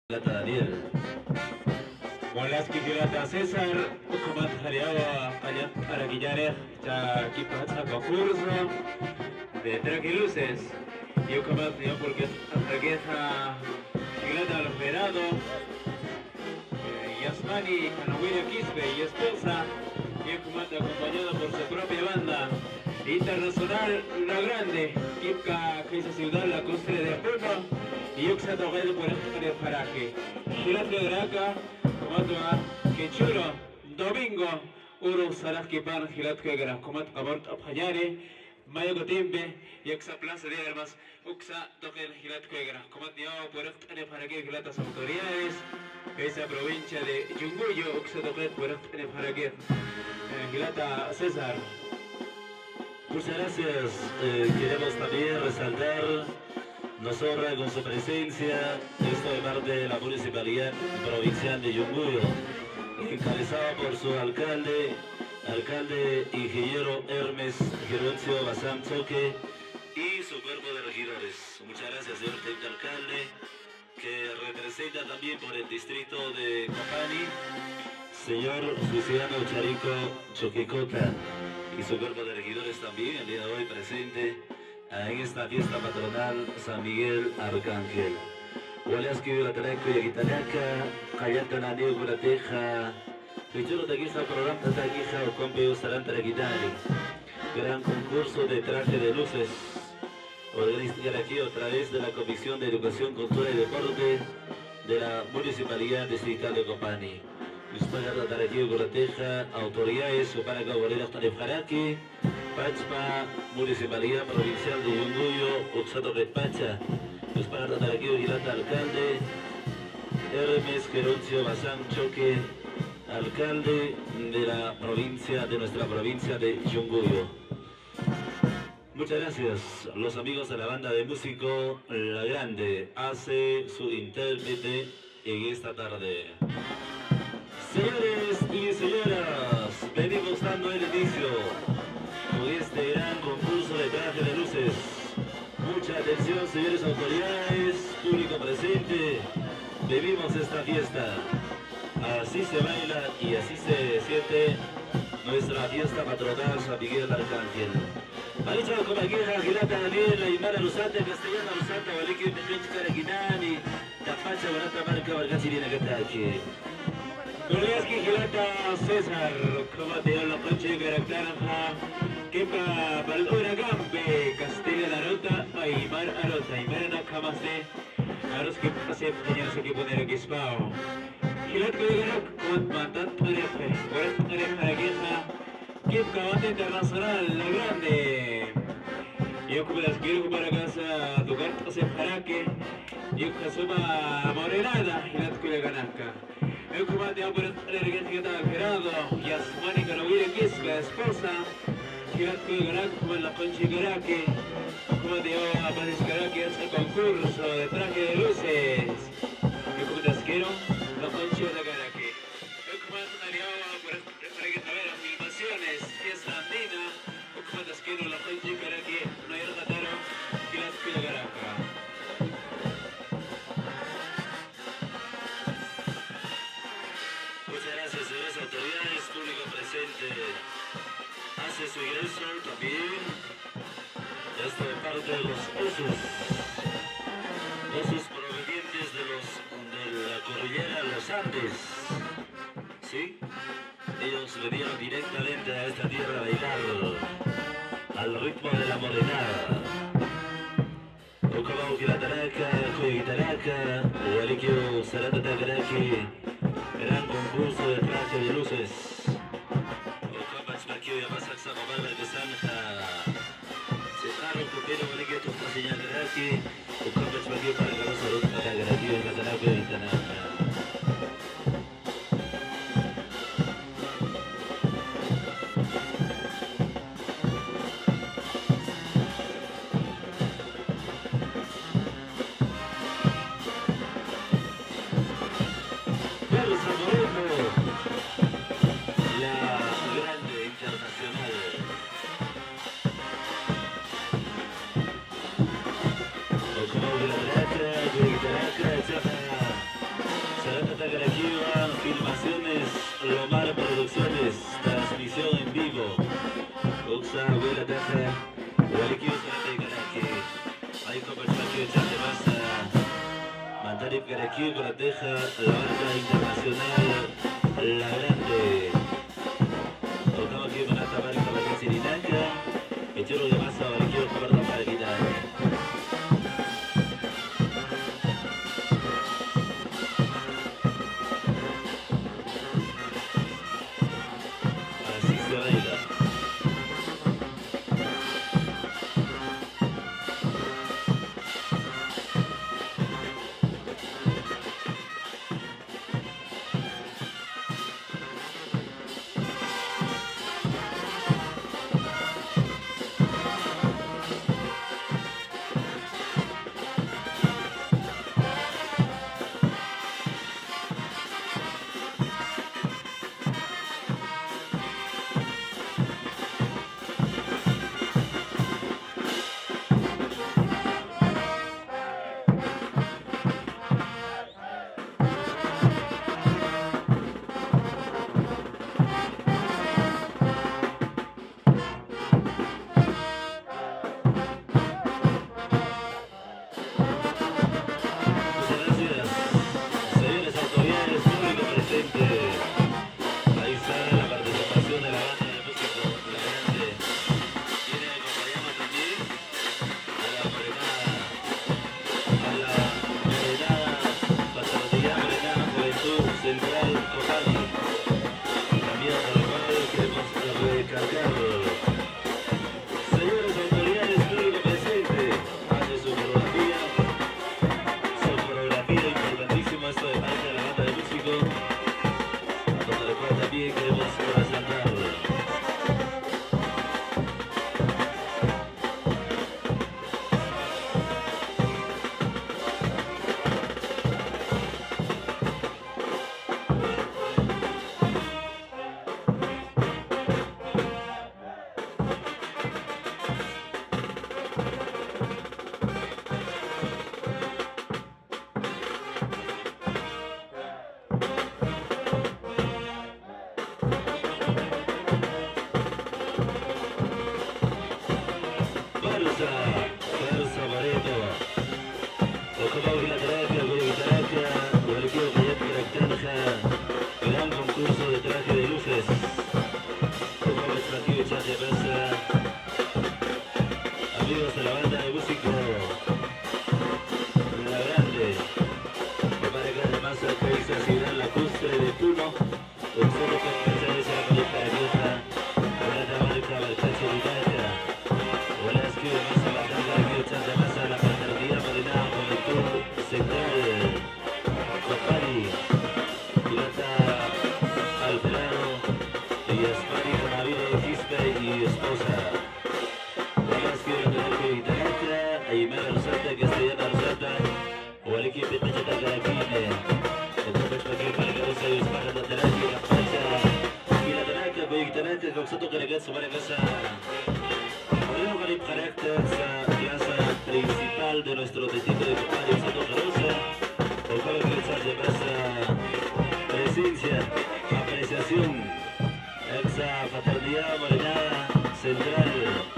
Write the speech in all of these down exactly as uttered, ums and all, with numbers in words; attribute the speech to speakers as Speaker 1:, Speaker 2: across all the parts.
Speaker 1: Plata Daniel.
Speaker 2: Walaski Filata César, Ukumat Hariawa, Ayat Araguillare, Chaquipacha concurso de Traquiluces, y Ukumat Dio porque Atragueja Filata Alferado, Yasmani, Anawira Quispe y esposa, y Ukumat acompañado por su propia banda internacional, La Grande, Kipka, Kaisa Ciudad, La Costre de Puno, y Yuxa Toguedo por el Paraje. Filat de Draca, Comatwa, Quechuro, Domingo, Uro Salah Kipan, Filat Quegra, Comat Abort Abhayare, Mayo Cotimbe, Yuxa Plaza de Armas, Uxa Toquel, Filat Quegra, Comat Dio por el Paraje, Filatas autoridades, esa provincia de Yunguyo, Uxa Toquel por el Paraje, Filata César.
Speaker 1: Muchas gracias. Eh, queremos también resaltar, nos honra con su presencia, esto de parte de la Municipalidad Provincial de Yunguyo, encabezado por su alcalde, alcalde ingeniero Hermes Geroncio Bazán Choque y su cuerpo de regidores. Muchas gracias, señor teniente alcalde, que representa también por el distrito de Copani, señor Luciano Charico Choquecota, y su cuerpo de regidores también el día de hoy presente en esta fiesta patronal San Miguel Arcángel. Walaski Vilataraco y Aguitalaca, Cayantana Neo Gurateja, Pichuro de Guisa Programa Taguija o Compeo Sarantaraquitani. Gran concurso de traje de luces, organizado aquí a través de la Comisión de Educación, Cultura y Deporte de la Municipalidad Distrital de Copani. Dispagar Taraqui Gurateja, autoridades, Supanaca Guarera Tarefaraki, Pachpa, Municipalidad Provincial de Yunguyo, Uxato Pacha, Dispagar Taraqui Gilata, alcalde, Hermes Geroncio Bazán Choque, alcalde de la provincia, de nuestra provincia de Yunguyo. Muchas gracias. Los amigos de la banda de músico La Grande hace su intérprete en esta tarde. Señores y señoras, venimos dando el inicio con este gran concurso de traje de luces. Mucha atención, señores autoridades, público presente, vivimos esta fiesta. Así se baila y así se siente nuestra fiesta patronal San Miguel Arcángel. Maricha como queja, Girata Daniel, Aymara Luzate, Castellana Luzate, Valiki, Petrinch Caraquinani, Tapacha, Barata Marca, Vargachirina, Gatache.
Speaker 2: Walaski Filata César, Comateo La Concha Garactanaja, Kepa Balura Gambe, Castilla la Rota, Aymar Arota, Aymar Nakamase, Aros que pase, señores equipo de Requispao. Filat Guerak, Comat Mantat Tarefe, Guarat Tarefe Agueja, Kipka Banda Internacional, La Grande. Yo como las quiero para casa, tu carta se paraque, yo que suma morenada, Filat Guerak. El comandante va por el regente Alferado, Yasmani Carovira Quispe, esposa, Girat Kugarak, como en la Concha Garake, comandante va a Paris que hace el concurso de traje de luces. El comandante quiero, la Concha de Garake. El comandante va por el regente, a ver, filmaciones, fiesta andina, el comandante quiero, la Concha Garake, no hay ratero, Girat Kugaraka.
Speaker 1: Autoridades, público presente hace su ingreso también. Esto de parte de los osos, osos provenientes de los de la cordillera Los Andes, ¿sí? Ellos vinieron directamente a esta tierra a bailar al ritmo de la morenada. Okabau Gilataraca, Kuyaguitaraca, Walikio Sarata Tagaraki. Gran concurso de traje de luces. Ocamach Maquio y Amasak Samabal Bergesanja. Separon Copero Varegueto para señal Garaki. Ocamach Maquio para Garosa Rota Garaki y Catanaco y Tanaka. Garaquiva, filmaciones, Lomar Producciones, transmisión en vivo. Uxa, Huela Taja, Hualiquio, Sarate Garaqui, Aiko Pachaquio, Chate Masa, Mantarip Garaquiva, Corateja, la banda internacional, La Grande. Tocamos aquí Manata Barca, Barca Sirinaca, Echero de Masa, Hualiquio, Cuarto para Guitar. De nuestro destino de Copario Santo Rosa, o cada que de masa, presencia, apreciación, exa fraternidad morenada central,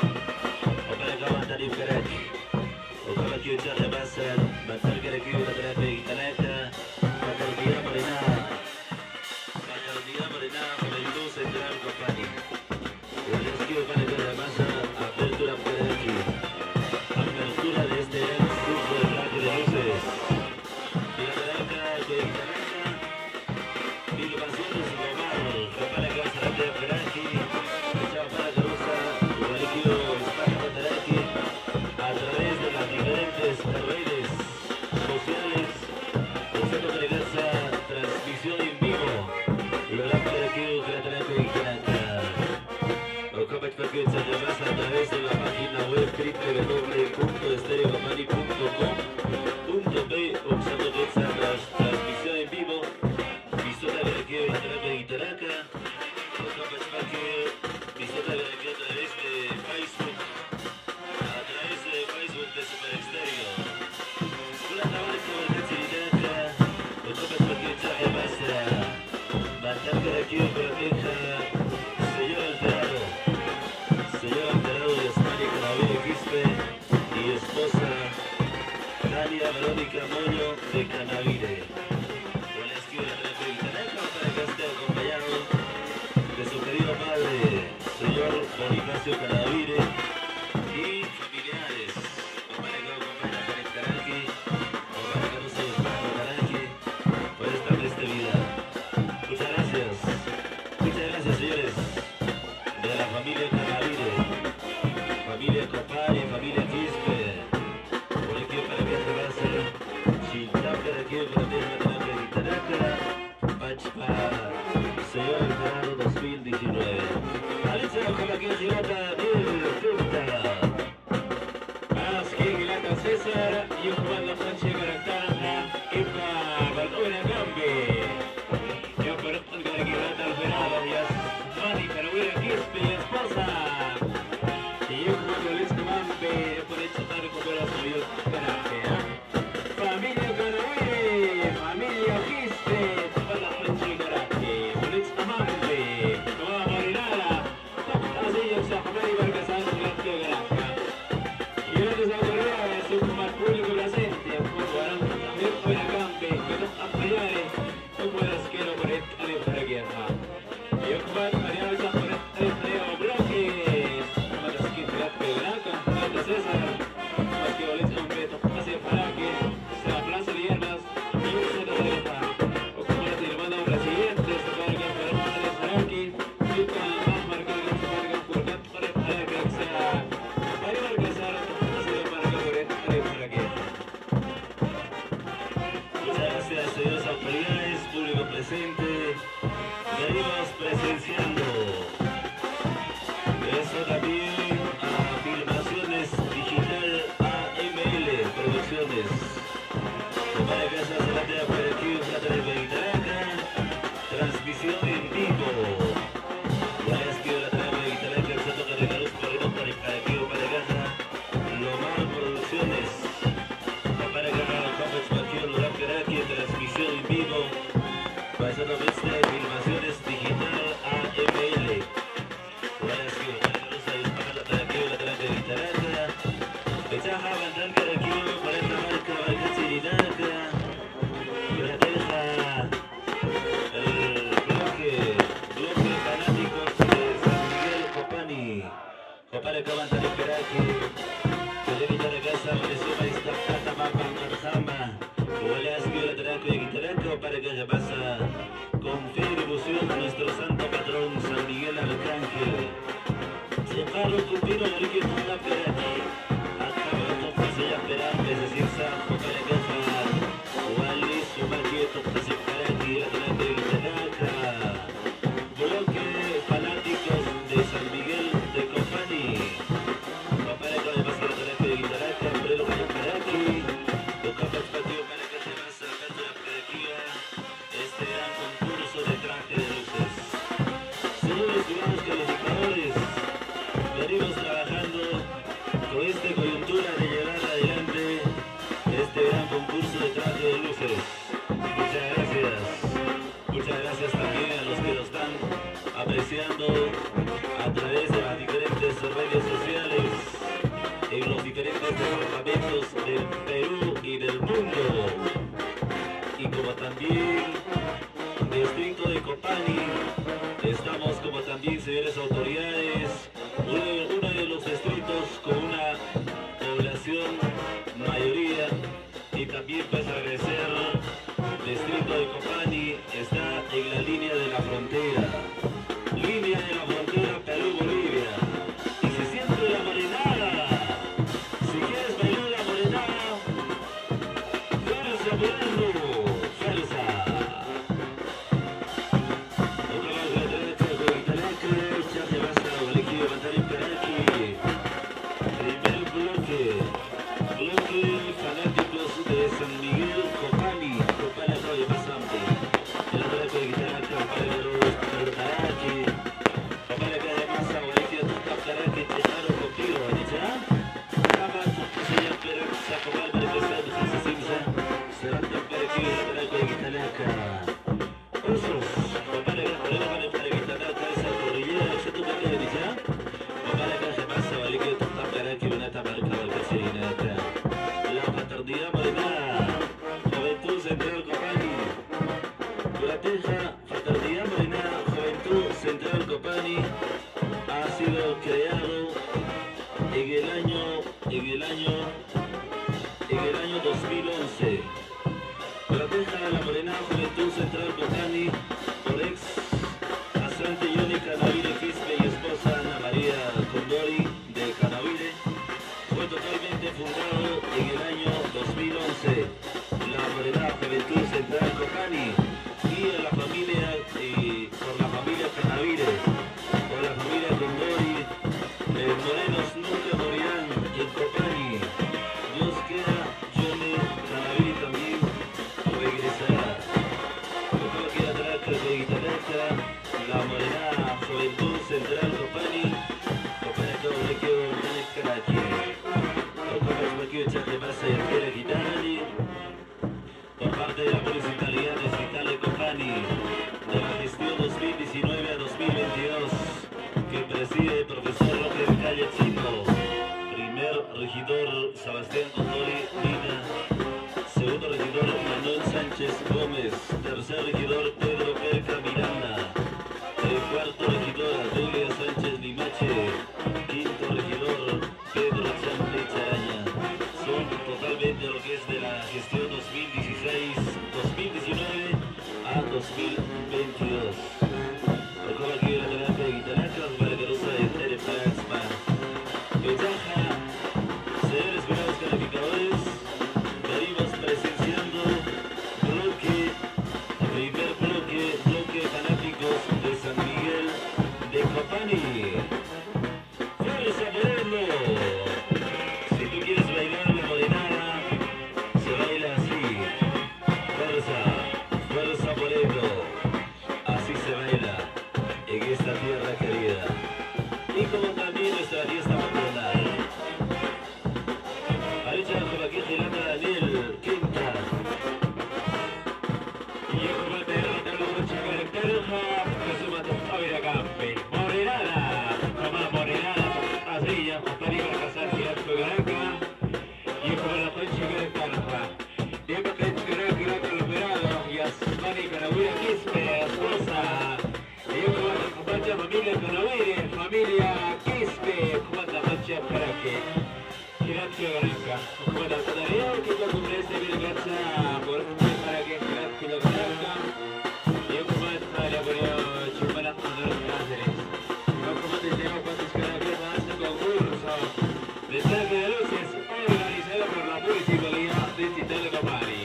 Speaker 1: o para que Mantarip Garac, o cada que de masa, Mantar Garaquiva, la terapia de Guitanaca, fraternidad morenada, fraternidad morenada, juventud central, Copani, o el esquivo para que de masa, apertura Garaquiva. Apertura de este curso de traje de luces. Y la Garaca, de Guitanaca, filmaciones Lomar, Japana Casarate de Feraki, Chapana Carusa, Guariquio, España Taraki, a través de las diferentes redes sociales, usando Telegrasa, transmisión en vivo, Lolap Garaquio, Garaca de Guitanaca. Ocomet Paquet se llama a través de la página web w w w punto estereocopani punto com punto p usando esta transmisión en vivo. Visita Garaquio, la terapia de Guitanaca. Ocomet Paquet, visita Garaquio a través de Facebook, a través de Facebook de Super Estéreo. Una tabarca, Barca Chirinaca, Ocomet Paquet, aquí por la queja, señor Alterado, señor Alterado de España, Canavire Quispe y esposa Tania Verónica Moño de Canavire. Por la izquierda de la Quintana, para que esté acompañado de su querido padre, señor Bonifacio Canavire, y familiares, para que acompañe a Karen Caranqui, o para que no se despaje Caranqui, por esta festividad. Muchas gracias, muchas gracias señores, de la familia Canavire, familia Copari, familia Quispe, por aquí para que se base, Chiltapa de aquí por la tierra de la Quintana, Pachpa, señor Alvarado dos mil diecinueve. Alicia con la que Gilata mil treinta.
Speaker 2: Más que Gilata César y Juan La Francia Caractana, Epa Valora Gambe. Yo por el que Gilata Alvarado y as Mani Canavire Quispe y esposa. Y yo Juan Luis Camambe por hecho tal como era su yo Caractana. Familia Canavire, familia Quispe, Juan La Francia Caractana, por hecho Camambe, Tomaba Marinara, así yo se Jamari Barcasán, Francia Caractana. Y gracias a Correa, su como al público presente, como harán también hoy a Campe, que nos apoyare, como las quiero por esta de para guerra. Y yo como Mariano Alza por esta de María Bloques, como las que te la pedraca, como César, más que Valencia un veto, hacia para que se la plaza de hierbas y un centro de guerra. O como las hermanas residentes, se carga para esta de Saraki, y con más marcado que se carga por tanto para para que sea. Para organizar, hacer para que por esta de para guerra.
Speaker 1: Muchas gracias, señores autoridades, público presente. Venimos presenciando esto también a Filmaciones Digital A M L Producciones. Para casa se la tenga por aquí, Plata de Mediterránea, transmisión en vivo. La izquierda de la Mediterránea, el centro de Carlos Correo para aquí, para casa, Lomar Producciones. Para acá, Complex Marquillo, Lorán Caraqui, transmisión en vivo. Pasando vista de Filmaciones Digital A M L. La izquierda de Carlos Correo para aquí, la de Mediterránea. Pechaja, Bandán Caraqui, para esta marca, marca Chirinaca. La deja el bloque, bloque fanáticos de San Miguel Copani. Copani acaban de esperar que se le de casa, Venezuela y esta plata, Mapa, Marzamba. Huele a esquina, Taraco y Guitaraco para que se pasa con fe y devoción a nuestro santo patrón San Miguel Arcángel. Se paró cumplido la riqueza de la Peraki. Acaba de tocarse ya esperar, es decir, Santo para que Wally, su maquieto, se para aquí, la Taraco y Guitaraca. Bloque fanáticos de San Miguel de Copani. Para que además la Taraco y Guitaraca, por el Guayo Peraki. Tocamos patio para que se pasa a ver la Peraquía. Este gran concurso de traje de luces. Señores, estimados calificadores, venimos trabajando con esta coyuntura de llevar adelante este gran concurso de traje de luces. Muchas gracias. Muchas gracias también a los que lo están apreciando a través de las diferentes redes sociales en los diferentes departamentos del Perú y del mundo. Y como también distrito de Copani, estamos como también, señores autoridades, uno, uno de los distritos con una población mayoría, y también pues agradecer, distrito de Copani está en la línea de la frontera, línea de la frontera Perú-Bolivia, y se siente la morenada. Si quieres bailar la morenada, fuerza bailando, fuerza. Otra vez la derecha con Italaca, ya se basta, Valiki, levantar en Peraki. Primer bloque, bloque fanáticos de San Miguel Copani, Copani acaba de pasante. El otro con Italaca, para los Pertaraki. Copani acaba de masa, Valiki, tu Pertaraki, te paro contigo, ¿ya? Acaba tu casilla, pero se acaba para que sea de San Simsa. Se levanta para aquí, para con Italaca. Usos, Copani, para Curateja, Fraternidad Morena, Juventud Central Copani, ha sido creado en el año, en el año, en el año dos mil once. Curateja, La Morena, Juventud Central Copani, por ex Asante Yoni Canavire Quispe y esposa Ana María Condori de Canavire, fue totalmente fundado en el año dos mil once. La Morena, Juventud Central Copani, y a la familia, eh, por la familia Canavire, por la familia Condori, eh, morenos nunca morirán en Copani. Dios quiera, Yone Canavire también regresará. Como quiera tratar de Guitarraca, La Morena, Juventud Central Copani, Copani todo le quedó en el carache. Como es aquí echar de masa y quiere quitarle. Por parte de la Municipalidad Distrital de Copani, de la gestión dos mil diecinueve a dos mil veintidós, que preside el profesor Roger Calle Chino, primer regidor Sebastián Condori Lina, segundo regidor Manuel Sánchez Gómez, tercer regidor Pedro Perca Miranda, el cuarto regidor Adelia Sánchez Limache, quinto regidor Pedro Chample Charaña. Son totalmente lo que es de la gestión dos mil dieciséis, dos mil diecinueve a dos mil veintidós. Recuerda que la terapia de Guitarracas, Barcarosa de Teleplaxma. Ventaja, señores cuidados calificadores, venimos presenciando bloque, primer bloque, bloque fanáticos de San Miguel de Copani. ¡Fuerza Moreno! Si tú quieres bailar la morenada, se baila así. Fuerza, fuerza Moreno. Así se baila en esta tierra querida. Y como también nuestra fiesta patronal. Arecha por aquí girando Daniel Quinta.
Speaker 2: Y yo como te derrota con mucha caractereja, que suma tu favor a campe. Morenada, como morenada, así ya, para ir a casar girar tu garaca. Y yo como la concha caractereja. Y yo como te quiero girar con los verados, y a Mani Canavire Quispe, esposa. Y yo como la compañía familia Canavire, familia Quispe, como la concha para que girar tu garaca. Como la todavía que yo compré este virgacha, por para que girar tu garaca. Y yo como esta le ponía chumara con los cáceres. Yo como te llevo con tus caracteres a este concurso de saque de luces organizado por la Municipalidad Distrital de Copani.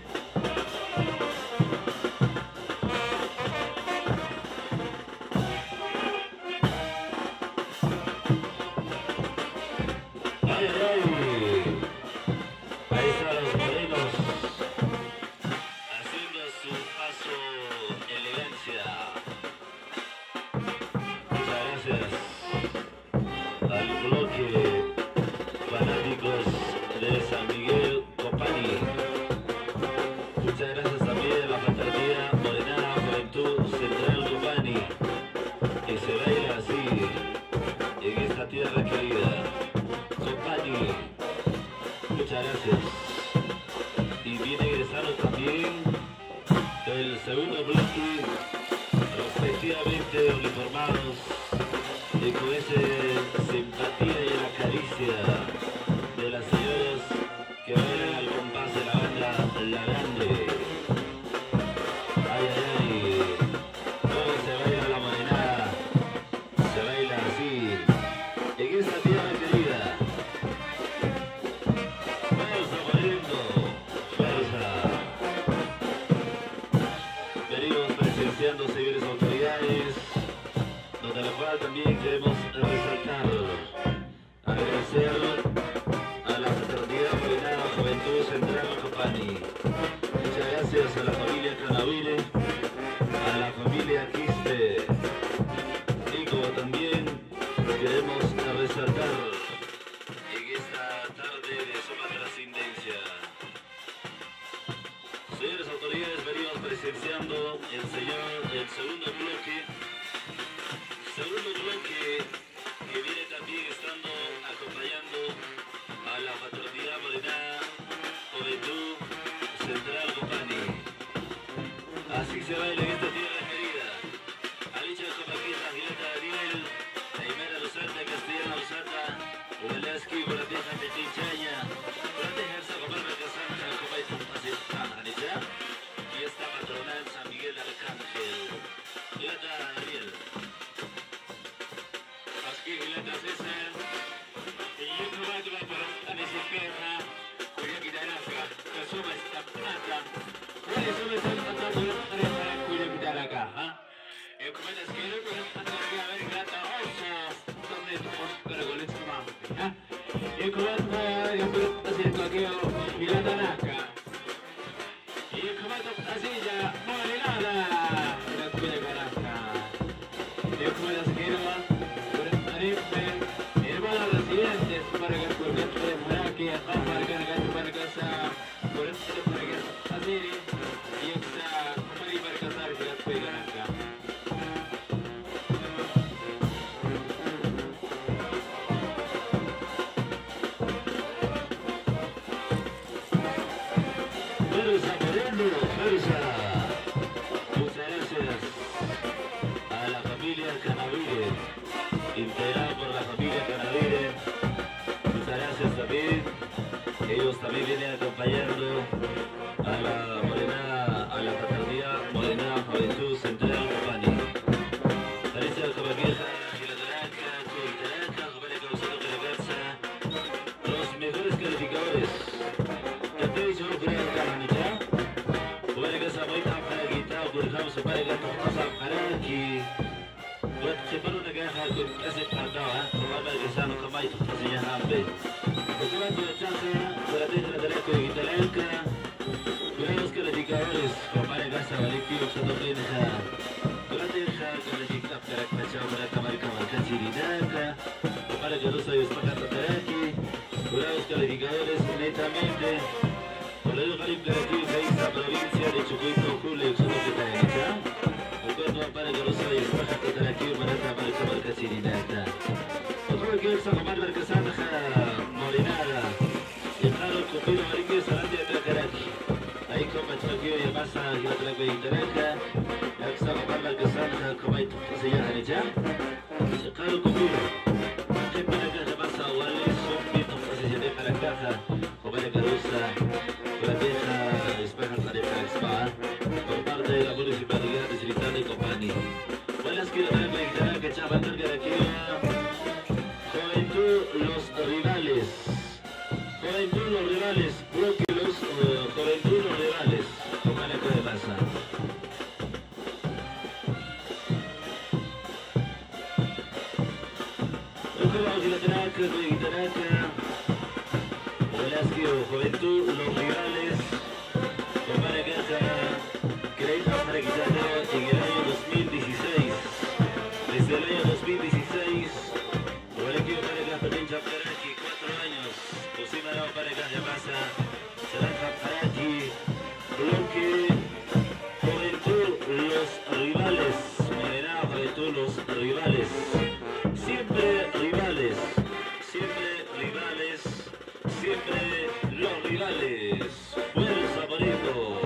Speaker 1: ¡Ay, ay, ay! Ahí están los morenos haciendo su paso elegancia. Muchas gracias al bloque fanáticos de San Miguel Copani. Muchas gracias también a la Fraternidad Morena, Juventud Central Copani, que se baila así en esta tierra querida. Copani, muchas gracias. Y viene ingresando también el segundo bloque, respectivamente uniformados, y con esa simpatía y la caricia de las señoras que bailan al compás de la banda La Grande. Ay, ay, ay, cómo se baila la morenada, se baila así, en esta tierra querida. Fuerza, Moreno, fuerza. Venimos presenciando, señores autoridades, donde la cual también queremos resaltar, agradecer a la Fraternidad Morena, Juventud Central Copani. Muchas gracias a la familia Canavire, a la familia Quispe, y como también queremos resaltar en esta tarde de suma trascendencia. Señores autoridades, venimos presenciando el, señor, el segundo bloque, segundo bloque que viene también estando acompañando a la Fraternidad Morena, Juventud Central Copani. Así se baila en esta tierra querida. Alicia Copaquita, Gileta Daniel, Aymara Luzata, Castellana Luzata, Uveleski, Borateja, Pechinchaña, Borateja, Sacomarca, Casanja, Copaita, Pasita, Alicia, Fiesta Patronal San Miguel Arcángel, Gileta Daniel, Asqui, Gileta César, y yo no voy a tomar por Anesiqueja, Cuya Guitarraca, Casuma esta plata, Cuya sube esta plata, Cuya Guitarraca, ¿ah? El cometa es que no puedo andar a ver gata osa, donde estamos para con el mamá, ¿ah? El cometa ya puedo hacer cualquier y la tanaca. Y el cometa así ya no vale nada, la cuya caraca. El cometa es que no va por el maripe, hermano residentes para que el pueblo de Maraqui, a para que el para casa, por el para que así y está como para casar que la cuya caraca. Fuerza Moreno, fuerza. Muchas gracias a la familia Canavire, integrada por la familia Canavire. Muchas gracias también. Ellos también vienen acompañando a la Morena, a la fraternidad Morena Juventud Central Company. Parece la Copaqueja, Gilataraca, Coitaraca, Jovene Causado Caracaza, los mejores calificadores. Atenção para a Carranita, o Baragasa Moita para a guitarra, o Burjão se para a gata, para que o Tepano da Guerra com essa pardal, o Baragasa no Camai, fazia rampe. O segundo da chance, para dentro da Leco e Guitalenca, os calificadores, o Baragasa Valentino, o Sandopenja, durante a calificação para a Cachau, para a Camarca, a Cachiridaca, o Baragasa e os Pacataraki, os calificadores netamente. Por el Garib de aquí, de esta provincia de Chucuito, Julio, solo que está en ella. Recuerdo para que los hayas bajado estar aquí, para tapar el Camarca Chirinata. Otro que es a tomar la Casanja Morinada. Y claro, Cupiro Maringues, adelante de Tracaraki. Ahí como el Choquio y Masa, y la Traca y Taraca. Ya que está a tomar la Casanja, como hay se llama en ella. Y claro, Cupiro. Que para que se pasa a Wales, son bien, no se llama para caja. Como para que rusa. Por parte de la Municipalidad Distrital de Company. Buenas que la Guitarra que Chava carga aquí. Juventud los rivales. Juventud los rivales. Bloque los uh, Juventud los rivales. Como la que pasa. Buenas que Juventud los rivales. Para Caja, crédito para Guitarra en el año dos mil dieciséis. Desde el año dos mil dieciséis, el equipo para Caja Pincha Paraki, cuatro años. Posimarao para Caja Pasa, Saranja Paraki, bloque, Juventud los rivales. Morena, Juventud los rivales. Siempre rivales, siempre rivales, siempre los rivales. Fuerza Bonito.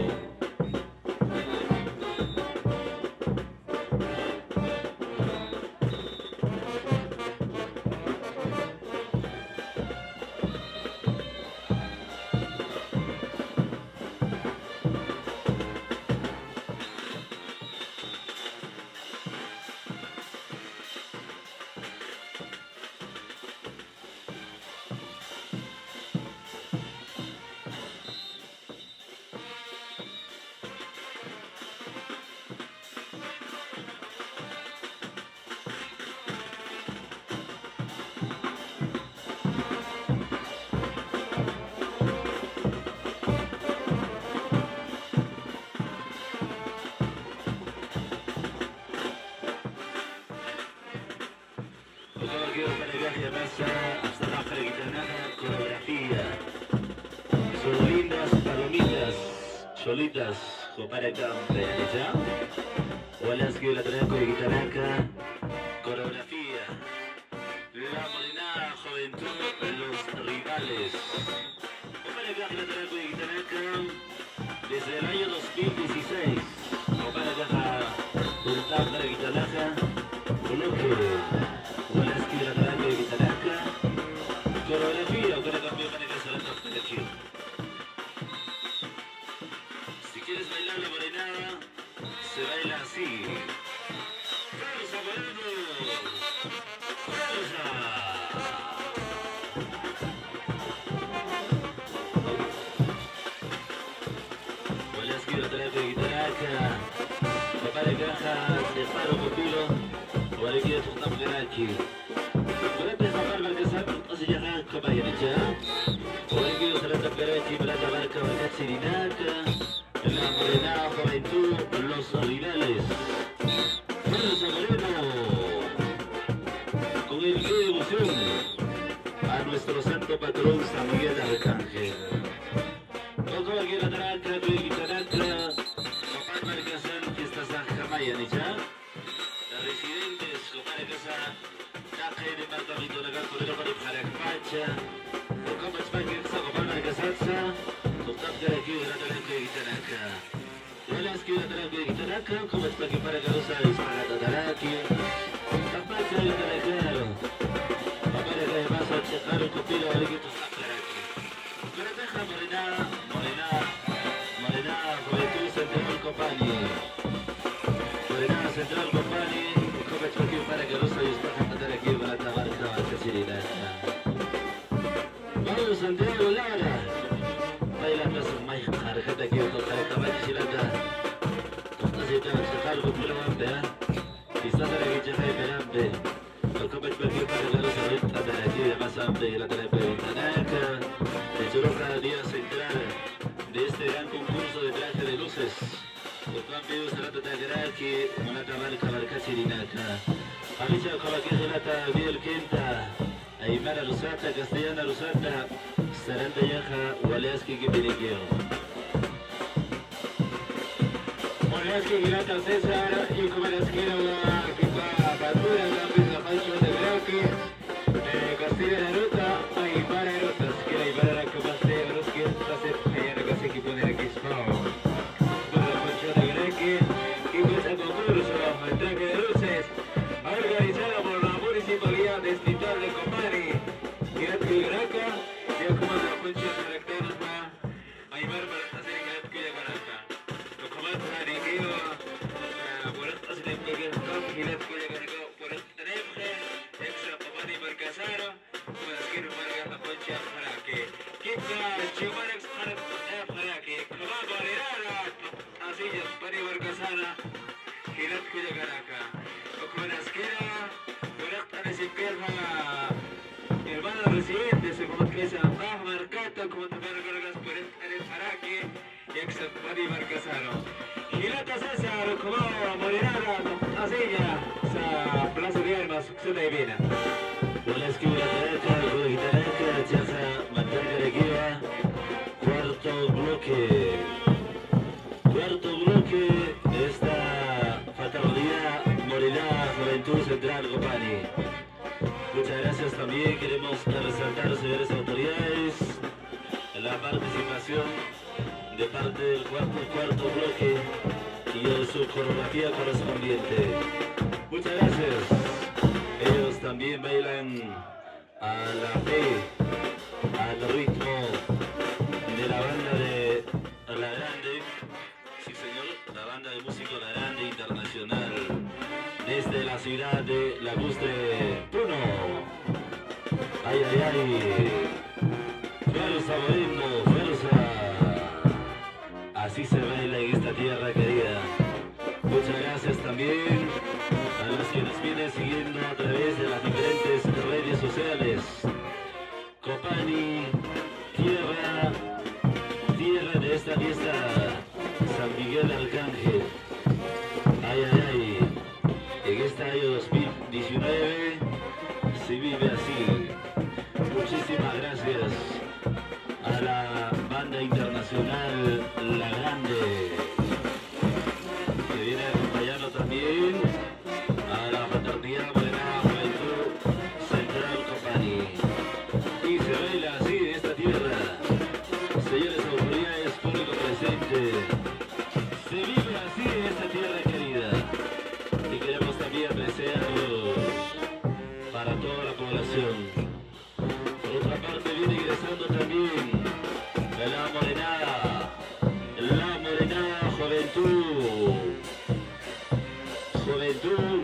Speaker 1: Hasta la preguitanada coreografía. Son lindas palomitas, solitas, para campe, ¿ya? Buenas que la traco de guitaraca, coreografía. La morenada juventud, los rivales. Para campe la traco de guitaraca, desde el año dos mil dieciséis. Para baila así. ¡Fuerza, Moreno! ¡Fuerza! Waleski otra vez guitarraca. Papá de caja, de paro copilo. Waleski es una mujeraki. Durante esta barba que sabe, así ya arranca Bayanicha. Waleski otra vez guitarraca, plata barca, bacachirinaca. La morena juventud, los rivales. ¡Fuerza, Moreno! Con el que devoción a nuestro santo patrón San Miguel Arcángel. Con cualquier atraca, guitarraca, Papá Marcasán, fiesta San Jamayanicha. Las residentes, Papá de Casa, Taje, Departamento de Campo de López, Jaracpacha, Ocampa España, Papá Marcasatza, Ocampa de aquí, la Taranca, guitarraca. Waleski otra vez guitarraca, como España para Carosa, España Tataraki. Tapacha, guitarraca. Papá de Casa, Paso, Checaro, Copilo, Waleski, Tataraki. Guitarraca, Morena, Morena, Morena, Juventud, Central Company. Morena, Central Company, como España para Carosa, España Tataraki, para Tabarca, Barcachirina. Vamos, Santiago Lara. Baila casa mai harkata ki to harkata mai silata to asita sakal ko pilambe isa sara ki jahay pilambe to kabat bagi para garo sabit ada ki masambe la tele tanaka de Choroca día central de este gran concurso de traje de luces o cambio salata tagaraki monata barka barkachirinaka Alicia Kawaki Hilata Biel Quinta Aymara Lusata Castellana Lusata Saranda Yaja Waleski Gibiriqueo
Speaker 2: Waleski Gilata César y como la esquina que va a Badura, la pista Pancho de Brauque, Castilla la Ruta, Aymara Rutas, que la Aymara la que va a ser los que está cerca de la casa que pone aquí Spao. Para Pancho de Brauque, y pues a concurso, el traje de luces, organizado por la Municipalidad Distrital de Copani, Girat Gilgraca, y como la Pancho de Rectorna, Aymar para hacer Girat Gilgraca. Tocomat Harigio, por esta se le puede dar Girat Gilgraca, por esta nebre, extra Copani Marcasaro, para que no valga la Pancho para que Kika Chimarex para que Coma Valera, así ya para Marcasara, Girat Gilgraca. Con la esquina, por esta recibir hermano residente, se como que se baja marcata, como te vergas por el Araque, y exapari Marcasaro. Gilata César, como Morirada, así ya, esa plaza de armas, se divina.
Speaker 1: Waleski guitarraca, guitarraca, Chaza, Mantanga de Guía, cuarto bloque. Cuarto bloque de esta fraternidad Morena Juventud Central Copani. Muchas gracias también, queremos resaltar, señores autoridades, la participación de parte del cuarto, cuarto bloque y su coreografía correspondiente. Muchas gracias. Ellos también bailan a la fe, al ritmo de la banda de La Grande. Sí, señor, la banda de música La Grande Internacional. Desde la ciudad de Lagustre, Puno. Ay, ay, ay. Fuerza, Moreno, fuerza. Así se baila en esta tierra querida. Muchas gracias también a los que nos vienen siguiendo a través de las diferentes redes sociales. Copani, tierra, tierra de esta fiesta, San Miguel Arcángel. Ay, ay, ay. En este año dos mil diecinueve se vive así. Muchísimas gracias a la banda internacional La Grande, que viene acompañando también a la fraternidad Morena Juventud Central Company. Y se baila así en esta tierra. Señores autoridades, público presente, se vive así en esta tierra querida. Y queremos también desearlos para toda la población. Por otra parte viene ingresando también la morenada, la morenada juventud. juventud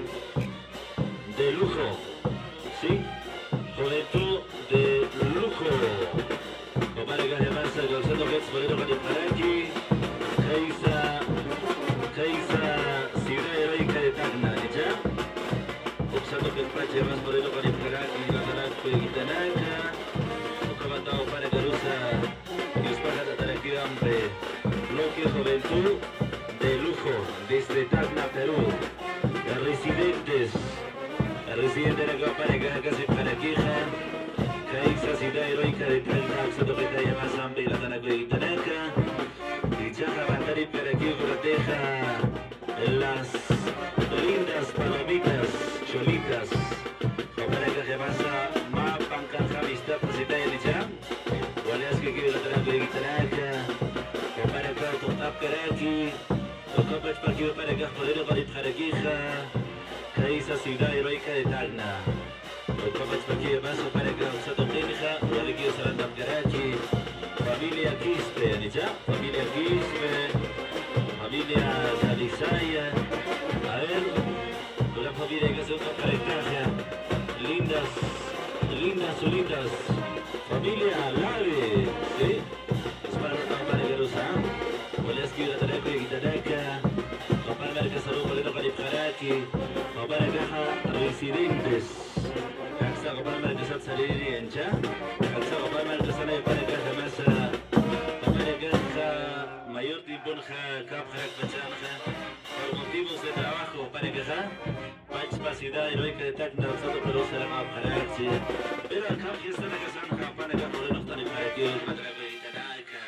Speaker 1: de lujo, ¿sí? Juventud de lujo. Compadre Cajamasa, Gonzalo Getz, Moreno Caliparaki, Keisa, Keisa, Ciudad Heroica de Tacna, ¿ya? Usando que el Pache más Moreno Caliparaki, Latanaco y Guitanaca, Ucabatao para Carusa, y Espaja Tataraki, hombre, bloque Juventud de lujo, desde Tacna, Perú, residentes, residente de la Copa de Cajas y Paraquija, Caísa, Ciudad Heroica de Tacna, Oxato que te llama Zambi, Latanaco y Guitanaca, y Chaja, Bantari, Paraquí, Curateja, las lindas palomitas, cholitas, Copa de Cajamasa, Mapanca, Javista, Pasita y Licham, Gualeas que quiere Latanaco y Guitanaca, Copa de Cajo, Apcaraki, Copa de Paquio para Cajo, para Paraquija, Caísa, Ciudad Heroica de Tacna. Copa Paquia Paso para Causado Tenja, Gualequio Sarandam Karachi, familia Quispe, ¿ya? Familia Quispe, familia Calizaya, a ver, una familia que se usa para Italia, lindas, lindas, lindas, familia Lave, ¿sí? Es para para Garusa, Gualeski, Latanaco y Guitanaca, Copa Marca Salud, Molino Calipjaraki, Copa Caja, residentes. Kaksa Kopal Markasat Saliri Encha, Kaksa Kopal Markasana para Caja Masa, para Caja Mayor Tipunja, Capjac Pachanja, por motivos de trabajo para Caja, Capacidad Heroica de Tacna, Soto Perú Sarama Paraxi, pero al Cap ya está la Casanja, para Caja Moreno, Tani Paraquí, Matraco y Tanaca,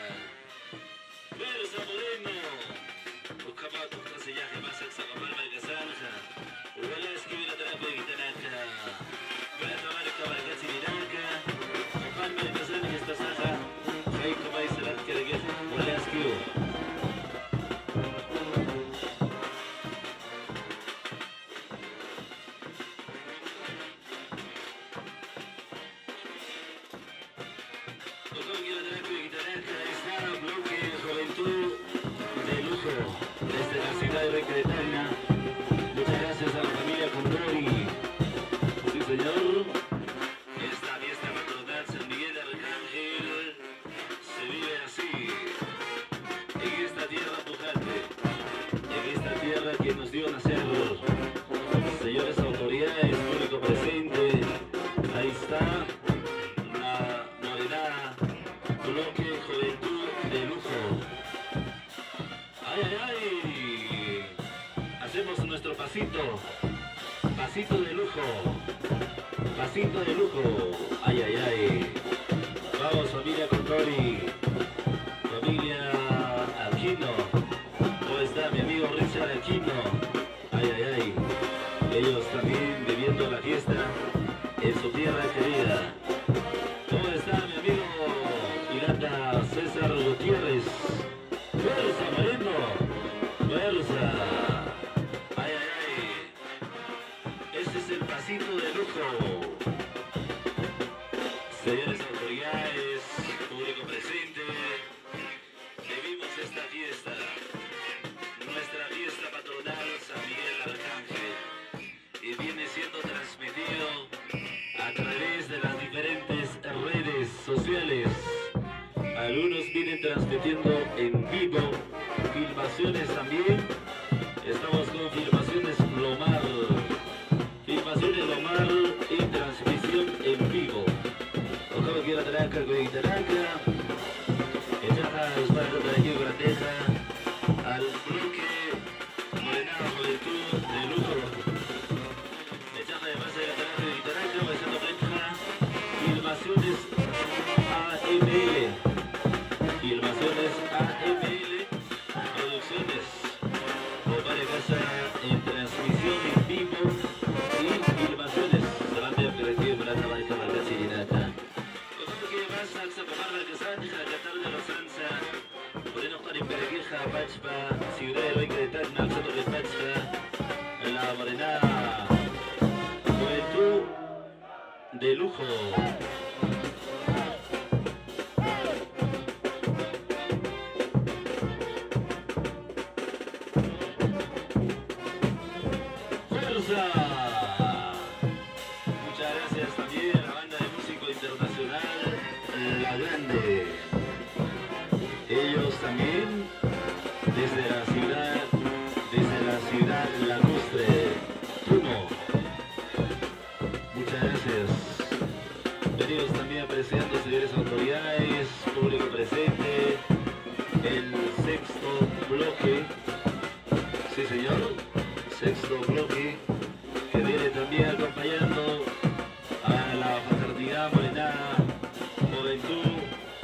Speaker 1: Versa Moreno, Ucabato, Casillaje, Masa, Kopal Markasanja, Uwaleski, Matraco y Tanaca. Desde la ciudad de Tacna, muchas gracias a la familia Condori. Sí, señor. Esta fiesta patronal San Miguel de Arcángel se vive así. En esta tierra pujante, en esta tierra que nos dio nacer. Señores autoridades, público presente, ahí está la novedad, bloque Juventud de lujo. ¡Ay, ay, ay! Hacemos nuestro pasito, pasito de lujo, pasito de lujo. ¡Ay, ay, ay! Vamos, familia Contori, familia Aquino. ¿Cómo está mi amigo Richard Aquino? ¡Ay, ay, ay! Ellos también viviendo la fiesta en su tierra querida. ¿Cómo está mi amigo pirata César Gutiérrez? ¡Versa, Moreno! ¡Versa! ¡Ay, ay, ay! Este es el pasito de lujo. Señores autoridades, público presente, vivimos esta fiesta, nuestra fiesta patronal San Miguel Arcángel, y viene siendo transmitido a través de las diferentes redes sociales. Algunos vienen transmitiendo en vivo, filmaciones también. Estamos con filmaciones Lomar, filmaciones Lomar y transmisión en vivo. Ojalá quiera Taraca, Guitaraca, Echaja, Esparta, Taraquí, Grateja, al bloque Morenado Juventud de lujo. Echaja de base de Taraca, Guitaraca, Besando Benja, filmaciones A M L. Filmaciones A M L Producciones, Copa de Casa en transmisión en vivo y filmaciones. Solamente operativo para la marca Marca Chirinata. Como que vas a Zapamar la Casanja, Catar de la Sansa, Moreno Juan y Perequeja, Pachpa, Ciudad Heroica de Tacna, Soto de Pachpa, la Morena, Juventud de lujo. Falsa. Muchas gracias también a la banda de músico internacional La Grande. Ellos también desde la ciudad, desde la ciudad lacustre, Puno. Muchas gracias. Venidos también apreciando, señores autoridades, público presente, el sexto bloque. Sí, señor, sexto bloque, que viene también acompañando a la fraternidad morenada, Juventud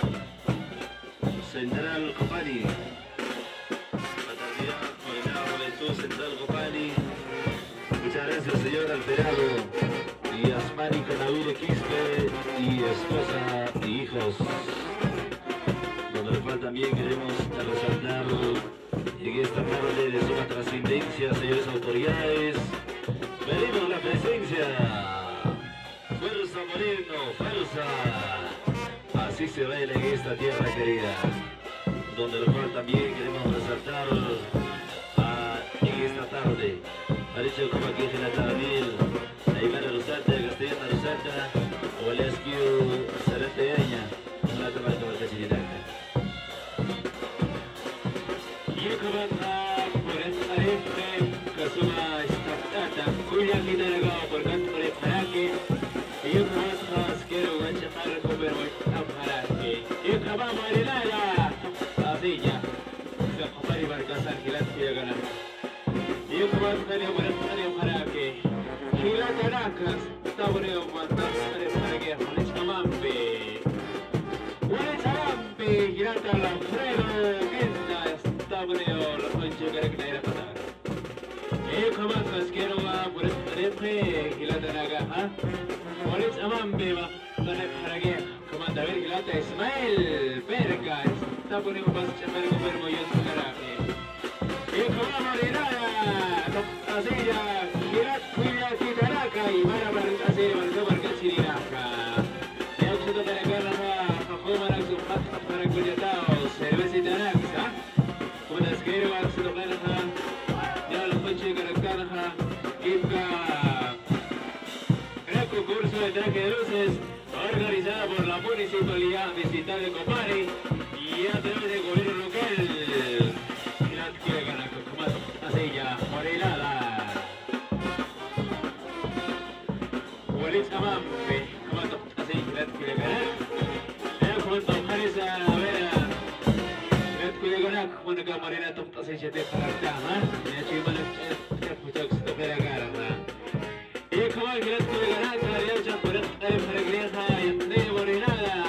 Speaker 1: Central Copani. Fraternidad morenada, Juventud Central Copani. Muchas gracias, señor Alperado y Asmani Canavire Quispe y esposa y hijos. Donde le falta también queremos resaltar en esta tarde de suma trascendencia, señores autoridades, pedimos la presencia. Fuerza Moreno, fuerza. Así se baila en esta tierra querida. Donde lo cual también queremos resaltar a, en esta tarde. Ha dicho como aquí en la Tabil, Aymara Rosata, Castellana Rosata, o el Esquiu Sarateaña, una toma de la Cachirinaca.
Speaker 2: Yukabata por esta este, Kasuma Staptata, cuya quita la gama por canto por el paraque, Yukabata, quiero gachar con verbo aparate, Yukabata Marinaya, Asilla, Zapapari Barcasa, Gilati y Ganar. Yukabata, Marinaya Paraque, Gilatanacas, Tabureo, Matas, Paraque, Juanes Amampe, Juanes Amampe, Gilata Alfredo, Tabureo, la concha que le era patar. Eh, como más quiero va por este trepe, Gilata Naga, Juanes Amampe, va, Tane Parague, comanda ver Gilata Ismael, Perca, está poniendo más chamar con verbo y otro caraje. Eh, como Marinada, Asilla, Gilat, Cuya, Titaraca, y Mara Barcasir, Barco Barcachirinaca. Ya hecho de la garra, Fajomara, su pata para Cuyatao, cerveza y tanaxa. Buenas quiero a su tocarja, ya la coche caractaraja, Kipka. El concurso de traje de luces, organizada por la Municipalidad Distrital de Copani y a través del gobierno local. La quiere ganar con más asilla, morenada. Juárez Amampe, como así, la quiere ganar. Ya cuando Juárez a ver a Bueno, que Morena tonta se echa de parartama, ya chimana ya puto que se la garra. Y como el que le gana, ya ya por el para y de Morenada.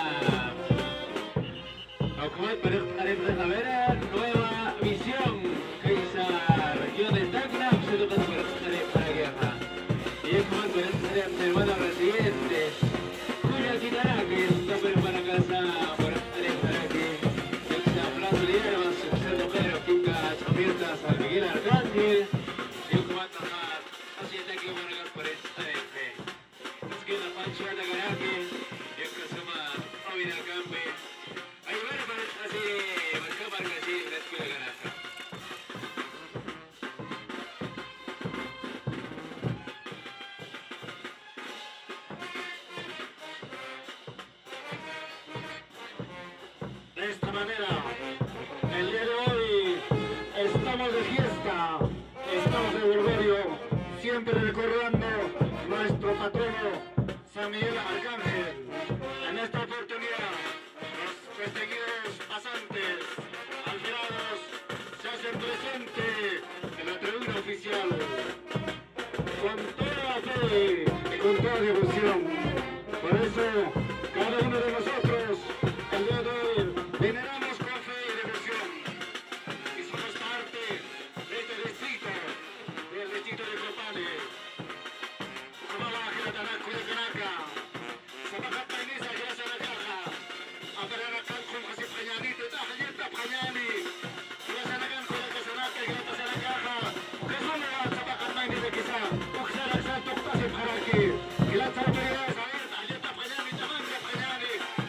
Speaker 2: O como el para el ver nueva visión que esa región de Tacna se toca por el para guerra. Y como el el hermano residente, cuya quitará que está para casa por el para que Plaza de Hierbas, Pedro Quinca, Chamierta, San Miguel Arcángel, y un comando más, así está aquí bueno por esta F. Es que la pancha de Garaque, y el que se llama Ovin Alcampe, ahí van para así, marca marca así, la escuela Garaca.
Speaker 3: De esta manera, el día de hoy estamos de fiesta, estamos de Burgorio, siempre recordando nuestro patrono San Miguel Arcángel. En esta oportunidad, los distinguidos pasantes, alterados, se hacen presente en la tribuna oficial, con toda fe y con toda devoción. Por eso, cada uno de nosotros, el día de hoy, veneramos con fe y devoción y somos parte de este distrito, del distrito de Copani. Como la Gilatanaco de Canaca, Zapacata Inisa, Gilas a la Caja, a Perana Cancún, José Pañanito, Tajayeta Pañani, Gilas a la Cancún, la Casanata, Gilatas a la Caja, Jesús me va a Zapacata Inisa, quizá, Uxara Santo, Pase para aquí, Gilas a la Autoridades, a ver, Tajayeta Pañani, Tamanga Pañani.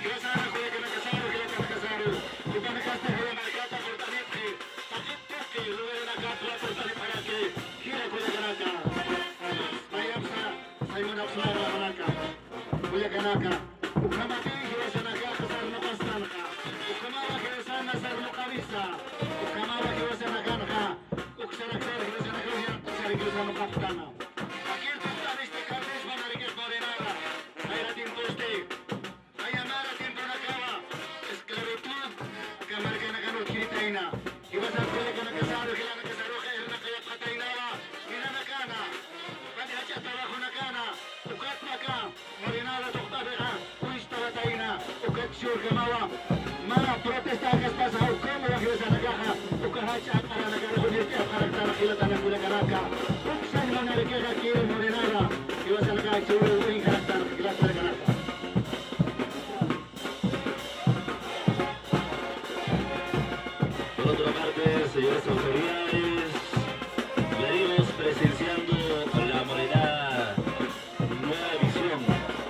Speaker 3: Kuleganaka. Ukamati, Hiwasanaka, Sarnapastanka. Ukamawa, Hiwasana, Sarnukavisa. Ukamawa, Hiwasanakanka. Uksaraksar, Hiwasanaka, Hiwasanaka. Aquí el Tuntán este Carlos Manariquez Morenada. Aira Timposte. Ayamara Tiempo Nakaba. Esclavitud. Akamargana Kanut Kiritaina. Hiwasan Kuleganaka Casado, Hilana Casaroja, Hernakaya Patainara. Hilanakana. Padihacha Trabajo Nakana. Ukatmaka. Morenada Toktabeja. Uista Bataina. Ukatshur Kamawa. Mana protesta que estás a Ukama y Hiwasanakaja. Ukahacha Akaranakana Kunirti Akarakana Hilatana Kuleganaka. Uksan Manariquez aquí en Morenada. Hiwasanakaja Churu Uin Karakana Hilatana.
Speaker 1: Por otra parte, señores autoridades, venimos presenciando la Morenada Nueva Visión.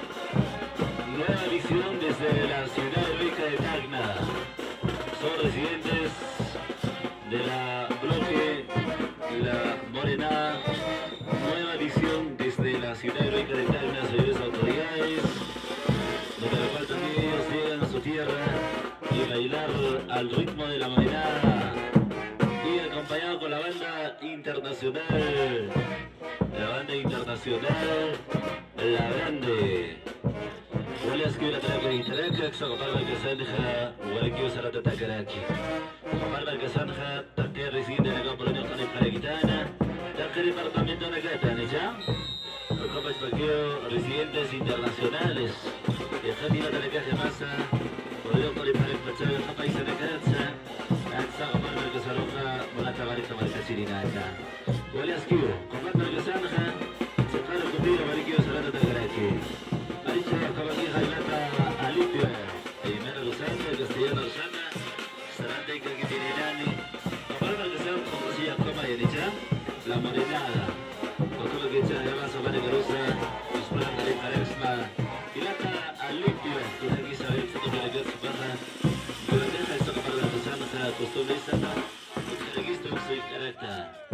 Speaker 1: Nueva Visión desde la ciudad heroica de Tacna. Son residentes de la bloque La Morenada Nueva Visión desde la ciudad heroica de Tacna, señores autoridades, donde le faltan ellos llegan a su tierra y bailar al ritmo de la Morenada y acompañado con la banda internacional, la banda internacional, la grande. Wala skira taka itaraka sabarna kasanha walakiyo sarata takaraki. Sabarna kasanha takir reside na gabrona kani paragitana takir departamento na gatana ya. Como espacio residentes internacionales. Ya khadina talaka masa ولو طريق عليك بتسوي خطأ سنكاتسا أنسى غمار مركزاروخا مغاتا غاريكا مركزينيناتا وليسكيو قمات مركزانخا سقار الكبيرة مريكيو سلاتة تغراكي أريكا كباكي خيلاتا أليبيا أي مانا رسالة كستيانا رسالة سلاتة كاكيبينيناني قمار مركزان خمسية كما ينجا لا مرينادا وكما كيتا يما سباني كروسا يسبران عليك عليكسما إلاتا أليبيا تنهي سويك فتوكاليكات سبانا بلدها يستقبل الرسالة كستومي سنة وتخرجيستو بسويك أراتا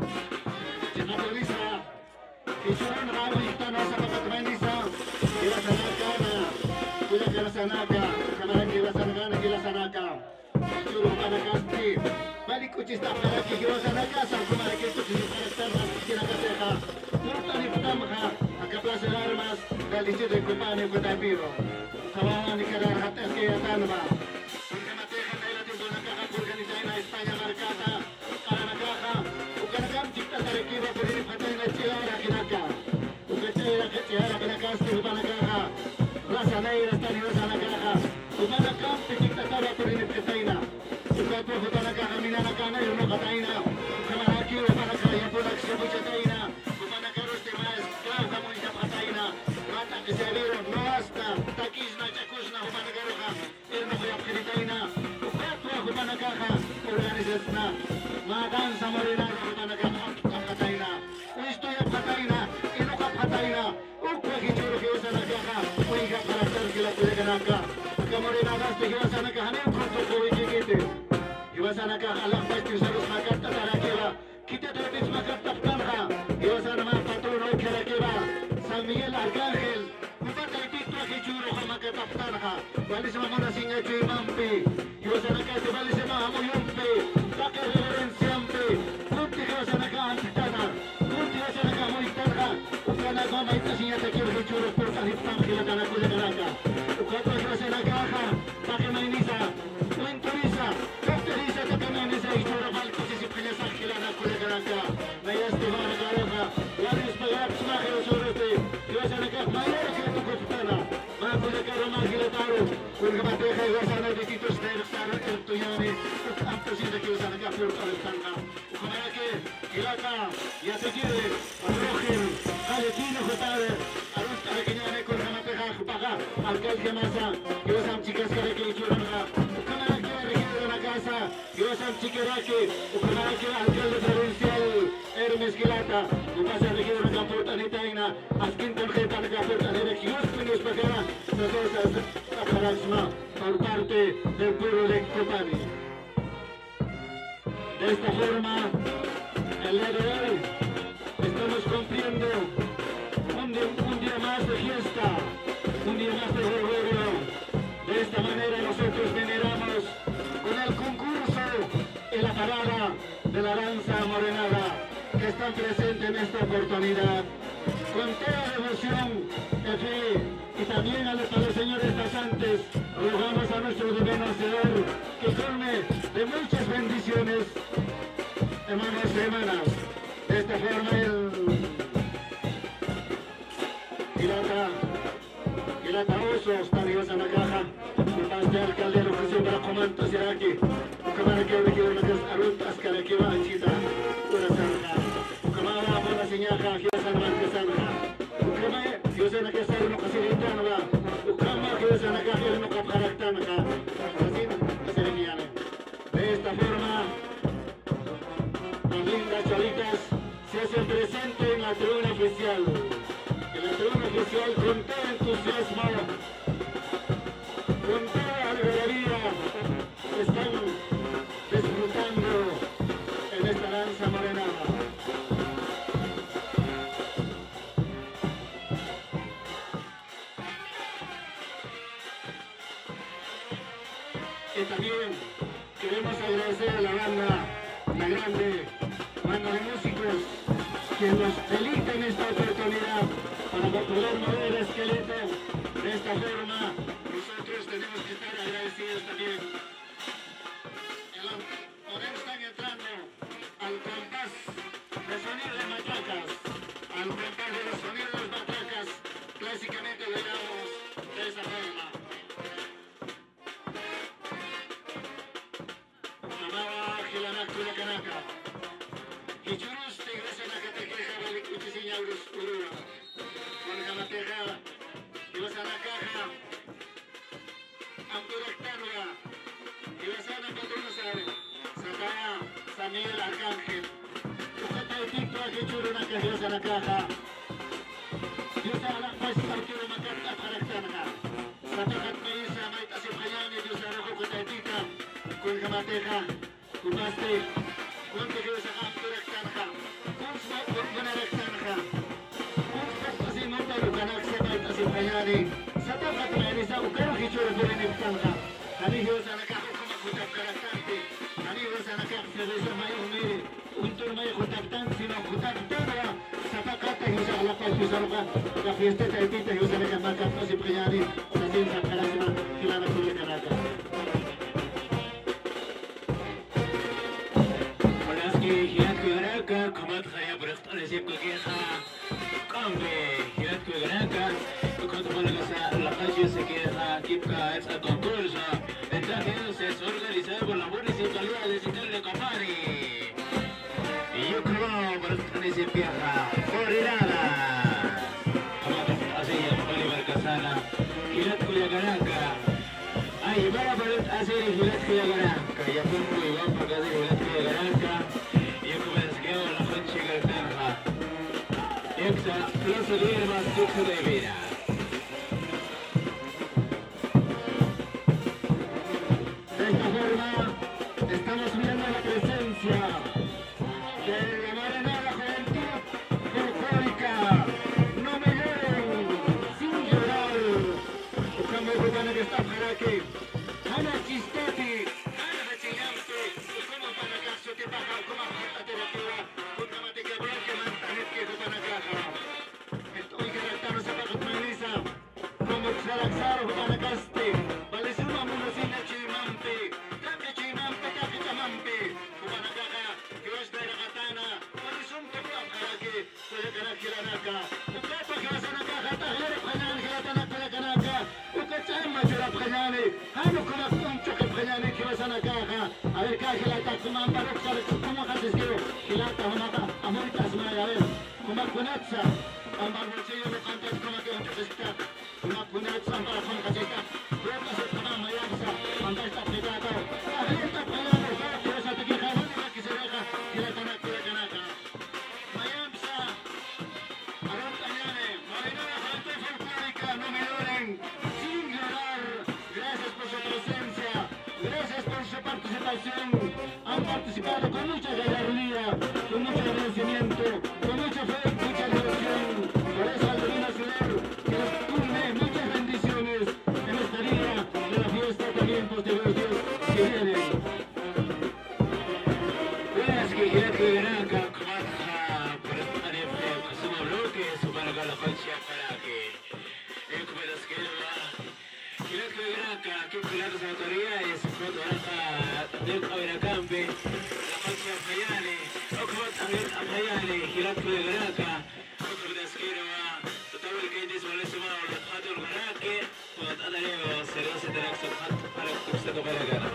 Speaker 3: Polisa, Isuran Rabu Itana Sabakat Manisa, Kilasanaka, Kula Kilasanaka, Kamaran Kilasanaka, Kilasanaka, Suru Panakasti, Balik Uchista Paraki, Kilasanaka, Sankumaraki, Kilasanaka, Kilasanaka, Murtani Futamha, Akaplaza Armas, Dalici de Kupani Kutapiro, Kawan Nikadar Hataski Atanba, Kamateja Naila Timbunaka, Organizaina España Marcata, Paranakaja, Ukanakam Chikta Tarekiba, Puri Fatana Chiara Kinaka, Ukachera Chiara Kinakasti, Upanakaja, Rasa Naira Stani Rosanakaja, Upanakam Chikta Tara Puri Fatana, Ukatu Upanakaja Minanakana, Yunokataina, Kamaraki, Upanakaya, Purak Shabuchataina, Upanakaros de Mas, Claudia Muita Pataina, Mata Kisaviro, Noasta, Takisna, Chakusna, Upanakaroja, Irnoya Kiritaina, Ukatu Upanakaja, Organizatsna, Madan Samarina, Upanakaja, Uistoya Pataina, Inuka Pataina, Ukwa Kichuru Kiyosanaka, Uiga Paratar Kila Kuleganaka, Kamorina Gasti Kiyosanaka, Hanem Konto Kuwikite, Kiyosanaka, Alakbas Kiyosanus Makata Tarakiva, Kita Tratis Makata Tanha, Kiyosanama Patrono Karakiva, San Miguel Arcángel, Kupata Tito Kichuru Hamakata Tanha, Valisima Mona Singa Chuimampi, Kiyosanaka, Valisima Hamuyumpi, Taka Reverenciampi, Kunti Kiyosanaka Antitana, Kunti Kiyosanaka Muitana, Ukana Goma Itasinya Takir Kichuru Porta Hipam Kilatana Kuleganaka, Ukata Kiyosanaka, Takimainisa, Winturisa, Kapterisa Takimainisa, Ichura Valkusi Sipilasa Kilana Kuleganaka, Nayasti Vanagaroka, Yaris Pagap Smahiro Surete, Kiyosanaka, Mayor Kiyotukutana, Makulekaro Magilataro, Kurgabateja Yosana Dikitos Nerstaro Ertuyani, Ukamtosita Kiyosanaka Furta Alexandra, Ukamayake, Kilaka, Yatekire, Arrojim, Aletino Jotare, Arusta Requiñane, Kurgamateja Jupaga, Alcalde Masa, Yosam Chicas Kareke Churanga, Ukamayake, Regidor de la Casa, Yosam Chiquerake, Ukamayake, Alcalde Provincial, Hermes Quilata, Upasa Regidor de la Puerta Nitaina, Askin Tarjeta de la Puerta de Regios, Pinios Pagana, nosotros Acarasma, por parte del pueblo de Copani. De esta forma, el día de hoy estamos cumpliendo un día, un día más de fiesta, un día más de están presentes en esta oportunidad. Con toda devoción, fe y también a los, a los señores pasantes, rogamos a nuestro divino Señor que colme de muchas bendiciones, hermanos y hermanas. De esta forma el Gilata, Gilata Oso, está Dios en la caja, y más de alcaldero que siempre comanta será aquí. Kamara que me quiero meter a ruta, es que le quiero a Chita, una sanja. Kamara, buena señaja, que es alma que sanja. Kamara, Dios en la que sale no casi gritando, va. Kamara, que es en la caja, no capjaractana, así se le quiere. De esta forma, las lindas cholitas se hacen presentes en la tribuna oficial. En la tribuna oficial con todo entusiasmo, con toda algarabía, están disfrutando en esta danza morenada. Y también queremos agradecer a la banda, la grande banda de músicos que nos deleita en esta oportunidad para poder mover el esqueleto. De esta forma nosotros tenemos que estar agradecidos también. Ahora están entrando al compás de sonido de matacas, al compás de los sonidos de las matacas, clásicamente lo llamamos de esa forma. Amaba Gilanak Canaca. Kichurus te gracias a que te queja balik uchisiñaurus urura. Con Jamateja, ibas a la caja, Ampurectanua, ibas a la Patrunasar, Sataya, Samuel Arcángel, Ucata y Tito, Kichuruna, que ibas a la caja, Dios a la paz, Arturo Macata, Paractana, Satacat Maísa, Maita Sipayani, Dios a la Jocotita, con Jamateja, Kumaste, Cuánto que ibas a Ampurectanja, Kunsma, Kunsma, Kunsma, Nota Lukanak Sabat Asipayani, Satakat Marisa, Ukaro Hichura Fureni Ptanga, Anijos a la caja como Kutapkaratante, Anijos a la caja Cerveza Mayo Miri, un turno de Kutaptan, sino Kutaptana, Satakata y usa la paz y usa la fiesta de Tita y usa la Kamaka Asipayani, Sasin Sakarasma, Kilana Kulikanaka.
Speaker 2: Molaski, Hilat Kugaraka, Komat Khaya Brechtan, Esip Kakeha. Hilat Kugaraka, كنت ملقى la calle se queda Kipka esta concurso, entonces se organiza por la municipalidad de Citarle Compari. Y yo creo por esta pieza, por irada. Así ya fue Barcasana, Hilat Kugaraka. Ay, para poder hacer Hilat Kugaraka, ya fue muy bueno porque hacer Hilat Kugaraka. Y yo comencé a la noche Gartanja. Exa, plaza de hierbas, tuxo de vida.
Speaker 3: De esta forma, estamos viendo la presencia de la morenada juventud folclórica. No me lloren, sin llorar. Buscando el botón que está para aquí. Ana Chistati, Ana de Chillampe, como para caso te baja, como a terapia, una materia blanca, mantener que es para caja. Estoy caractero, se va a comunizar. Como Xaraxaro, para caste, vale su mamá, sin la chimampe, cambia chimampe, cambia chamampe, para caja, que vas a ir a Katana, vale su mamá, para que puede ganar que la naca. Un gato que vas a la caja, tajer, pañal, que la tanaca, la canaca, un cachama, que la pañale, hano con la puncha que pañale, que vas a la caja, a ver, caja, la tacumamba, roxar, como haces que, que la tacumamba, amoritas, a ver, como conatza. Ambar bolsillo me cantas como que antes está. Una puneta para con casita. Luego se toma mayapsa. Cuando está pegado. Ahí está pegado. Que esa te queja. No que se deja. Que la cana que la canaca. Mayapsa. Arontañane. Marinera falta folclórica. No me lloren. Sin llorar. Gracias por su presencia. Gracias por su participación. Han participado con mucha gallardía. Con mucho agradecimiento. Con mucha fe. Mucha devoción. Por eso al Divino Señor, que nos cumple muchas bendiciones en
Speaker 2: في العراق وكبداسكيروا تطور كيديس ولسما ولقات العراق وتقدروا سيراسة تنكسب حتى حرق تبسطوا بلغانا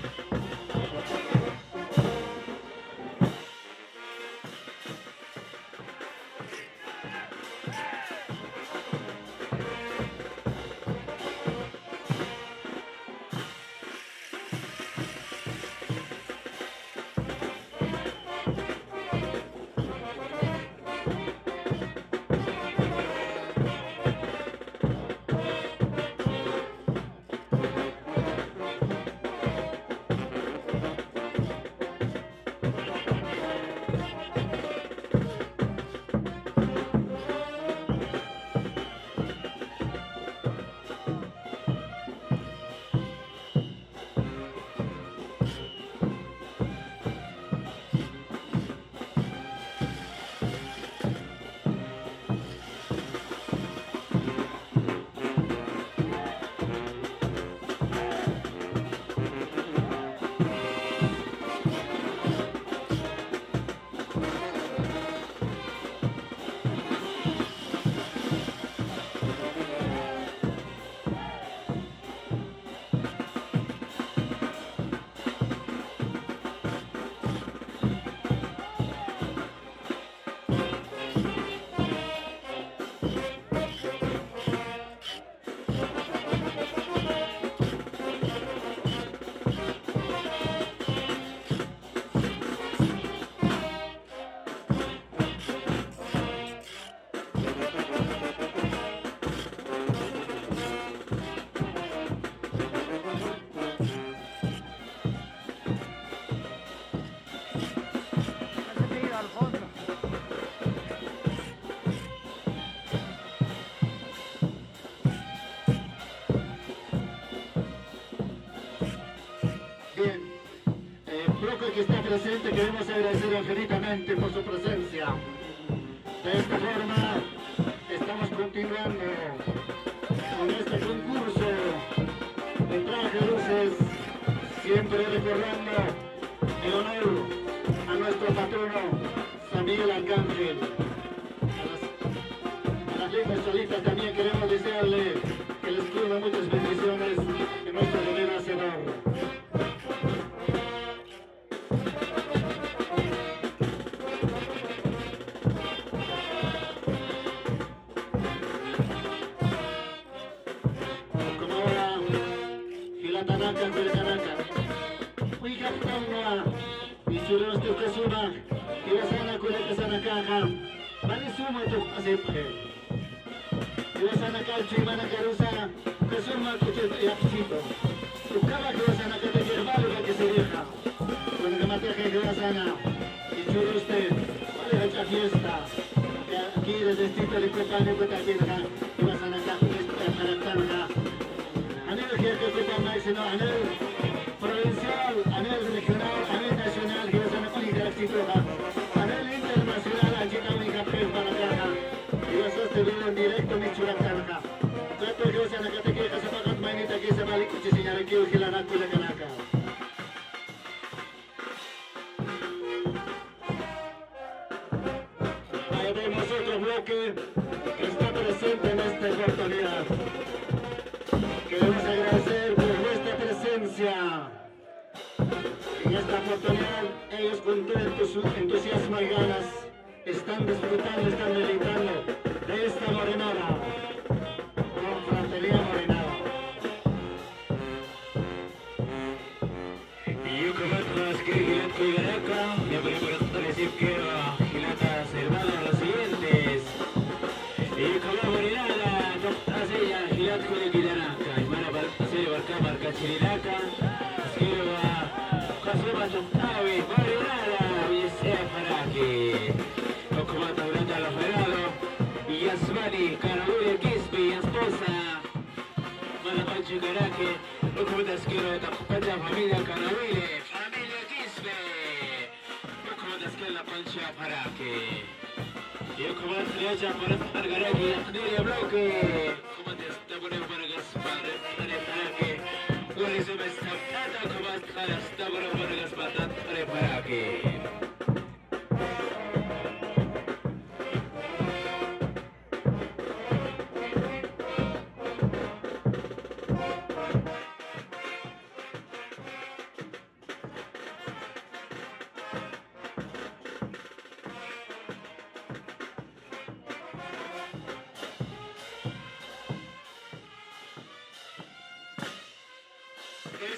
Speaker 3: Que está presente, queremos agradecer infinitamente por su presencia. De esta forma, estamos continuando con este concurso de traje de luces, siempre recordando el honor a nuestro patrono, San Miguel Arcángel. A las, a las lindas solitas también queremos desearle que les cuide muchas bendiciones en nuestro divino Hacedor. Tanaka, Tanaka. We got Tanga. We should have to Kasuma. Iwasana Kulaka Sanakaha. Manisuma to Azepre. Iwasana Kalchi Manakarusa. Kasuma Kuchit Yapsito. Ukaba Iwasana Katakerbalu que se deja. Cuando que mate Iwasana. Y chulo usted. Vale, hecha fiesta. Aquí desde Tito le compañero que también Iwasana Kalchi. أنيل كيف مايسنا أنيل provincial, أنيل regional, أنيل nacional que vas a nacer en Galactica, أنيل internacional aquí también capel para acá y vas a estar en directo mi chula acá. Tanto que vas a nacer aquí que se paga manita que se vale que se llame que ujila na kula kanaka. Ahí vemos otro bloque que está presente en esta oportunidad. Queremos agradecer por vuestra presencia. En esta oportunidad, ellos con todo entusiasmo y ganas están disfrutando, están deleitando de esta morenada, confraternia morenada.
Speaker 2: Yo como otras que Gilat Coigaraca, ya por decir que Gilatas hermanos los siguientes. Y como morenada, hace ya Gilat Coigaraca. Marca Chiriraca, Esquirva, Casuma Choctavi, Marinada, Yesea Faraki, Ocumata Blanda Loferado, Yasmani, Carabule Quispe, esposa, Malapanchi Caraque, Ocumata Esquirva, Tapacha, familia Carabule, familia Quispe, Ocumata Esquirva, Pancha Faraki, y Ocumata Triacha, por Argaraki, Acnelia Bloque, Ocumata Estabone para Gaspar, Faraki. ولازم استبقاتك وما تخلص تبرو من الاسباتات ريباراكي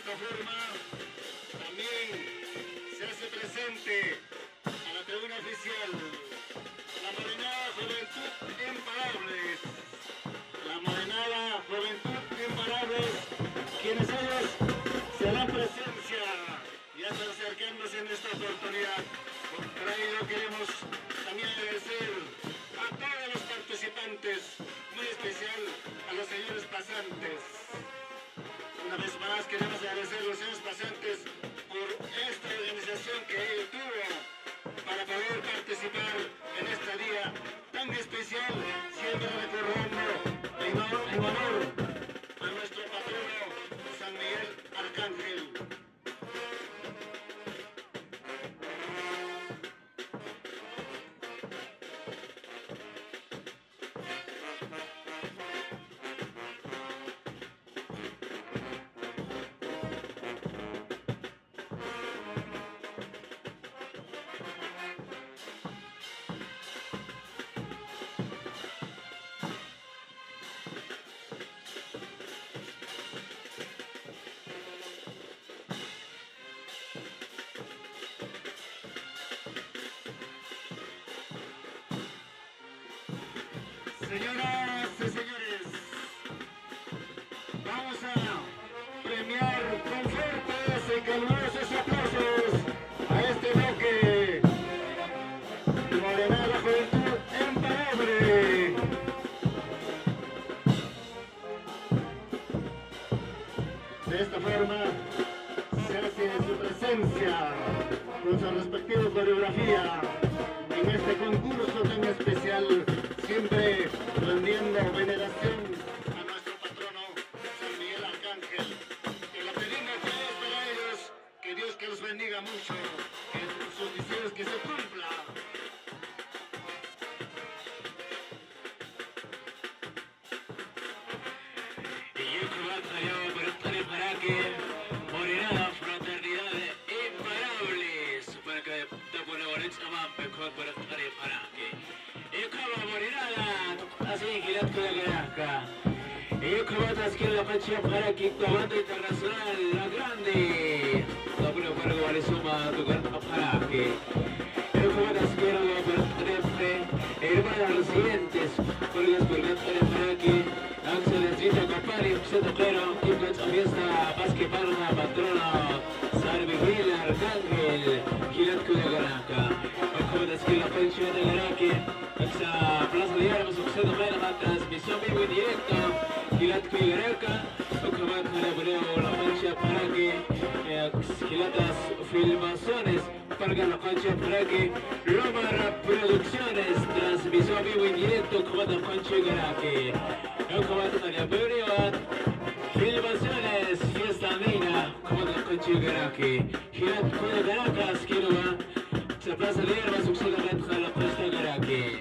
Speaker 3: esta forma también se hace presente a la tribuna oficial la Morenada Juventud Imparables. La Morenada Juventud Imparables, quienes ellos se dan presencia y están acercándose en esta oportunidad. Por ello queremos también agradecer a todos los participantes, muy especial a los señores pasantes. Una vez más queremos agradecer a los señores pasantes por esta organización que ellos tuvo para poder participar en este día tan especial, siempre recordando en honor, en honor a nuestro patrono San Miguel Arcángel. Señoras y señores, vamos a premiar con fuertes y calurosos aplausos a este bloque Morenada Juventud Imparable. De esta forma se hace su presencia con su respectiva coreografía en este concurso tan especial, siempre rendiendo veneración a nuestro patrono San Miguel Arcángel. Que lo pedimos todos para ellos, que Dios que los bendiga mucho, que sus deseos que se cumplan.
Speaker 2: Y yo comando por estar en Paraque, Morenada Fraternidad Imparables, para que te pueda volver a llamar mejor por estar en Paraque. Y como Morenada, así que la tuya granja. Y como otras que la fecha para que tu banda internacional, la grande, la prueba para que vale suma tu carta para que. Y como otras que la frente, hermanas los siguientes, porque es por estar en para que. Axel Zita Compari, Pseto Claro, Kimbrich Fiesta, Pasque Parma, Patrono, Sarvi Gil, Arcángel, Gilat Kuya Garaka. Como das que la pensión de Garaki, esa plaza de armas, Pseto Claro, la transmisión vivo y directo, Gilat Kuya Garaka, como colaboró la pensión para que Gilatas Filmaciones, para la pensión para que Lomar Producciones, transmisión vivo y directo, como la pensión Garaki. Como Tania Period, Filmaciones, Fiesta Andina, como de Coche Garaki, Girat Kuya Garaka, Skirova, se plaza de armas, sucede a la Costa Garaki.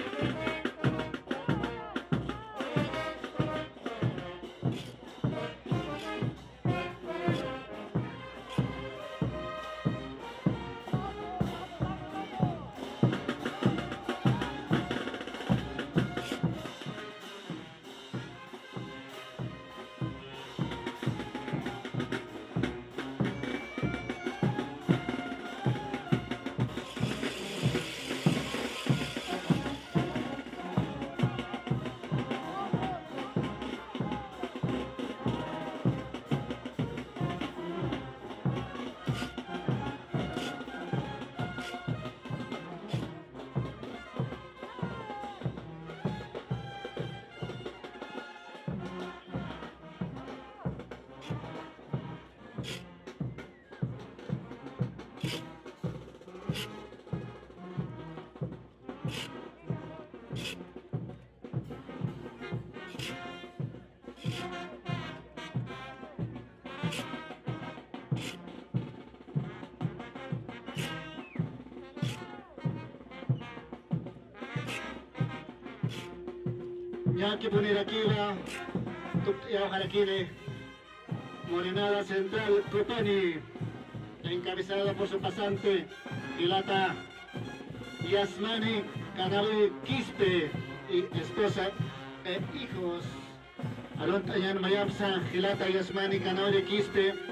Speaker 3: Ya que poner aquí la aquí Morenada Central Copani, encabezada por su pasante Gilata Yasmani Canabe Quispe y esposa e hijos. Alontayan Mayapsa Gilata Yasmani Canabe Quispe,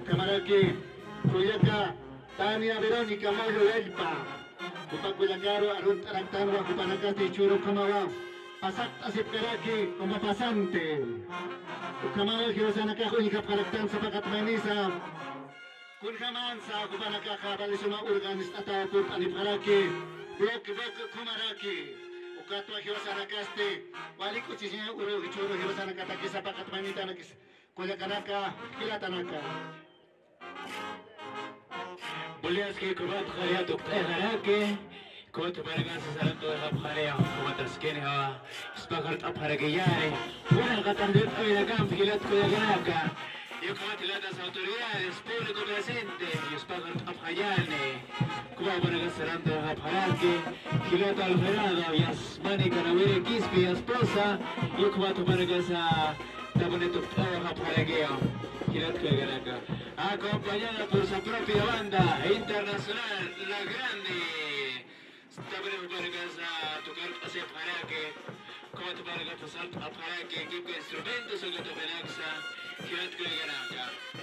Speaker 3: Camaraki, Cuyaca, Tania Verónica Moyo Elpa, Cupacuyacaro, Arun Taractano, Cupanacate, Churo, Comaba, Pasat Asipkaraki, como pasante. Ukamara, Hirosanaka, Unica Paractanza, Pacatmanisa, Kunhamansa, Cupanaka, Balisuma Urganis, Ataput, Aniparaki, Blok, Blok, Kumaraki. Ukatwa Hirosanakaste, Walikuchina, Uru, Churo, Hirosanakataki, Sapacatmanita, Kuyakanaka, Hilatanaka.
Speaker 2: بولياسكي كوبات خليها دكتور هراكي كوت برجع سالت ده بخليها كوبات سكينها سباقرت أبهرجياني وانا قطعت أي لقام في كلات كل جناكا يكوات لا تساوتوريان سبوريكو بسنتي يسباقرت أبهرجياني كوبات برجع سالت ده بخلاكي كلات الفرادة يسماني كنوير كيسبي يسبوسا يكوات برجع سا تبني دكتور أبهرجيان كلات كل جناكا acompañada por su propia banda internacional, La Grande. Estaremos para a tocar hacia Paraque, como te para pasar a Paraque, equipo de instrumentos o que te penaxa, Girat Kuliganaca.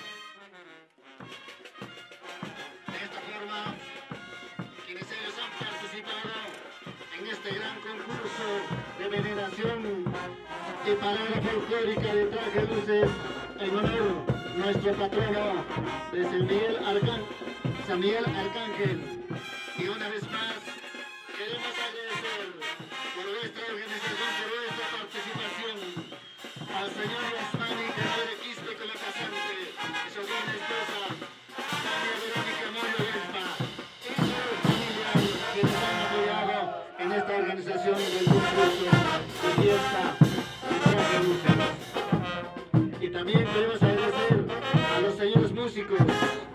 Speaker 3: De esta forma, quienes ellos han participado en este gran concurso de veneración y parada folclórica de traje luces en honor nuestro patrono de San Miguel, Arcán San Miguel Arcángel. Y una vez más, queremos agradecer por esta organización, por esta participación, al señor Yasmani Canore Quispe como pasante y su buena esposa, Tania Verónica Moyo Elpa, y su familia que nos han apoyado en esta organización del concurso de fiesta de traje luces. Y también queremos agradecer a los señores músicos